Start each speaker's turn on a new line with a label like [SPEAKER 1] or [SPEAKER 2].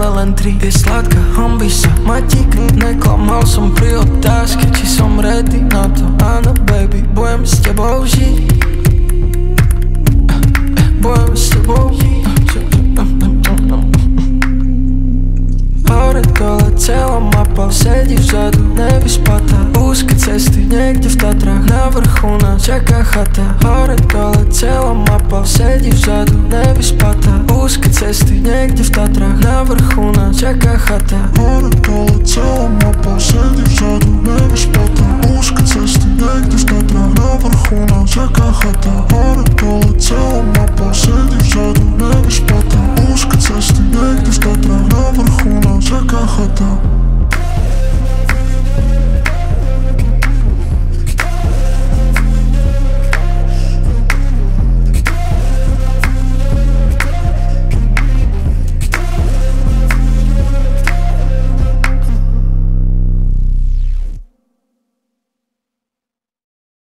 [SPEAKER 1] ale len 3. Je sladká, hanbí sa, matík. Neklamal som pri otázke, či som ready na to. Áno baby, budem s tebou žiť. Budem s tebou hore dole, celá mapa sedí vzadu, nevyspatá. Úzke cesty, niekde v Tatrách, na vrchu nás čaká chata. Hore dole, celá mapa sedí vzadu, nevyspatá. Úzke cesty, niekde v Tatrách, na vrchu nás čaká chata.
[SPEAKER 2] Hore dole, celá mapa sedí vzadu, nevyspatá. Úzke cesty, niekde v Tatrách, na vrchu nás čaká chata. Hore dole,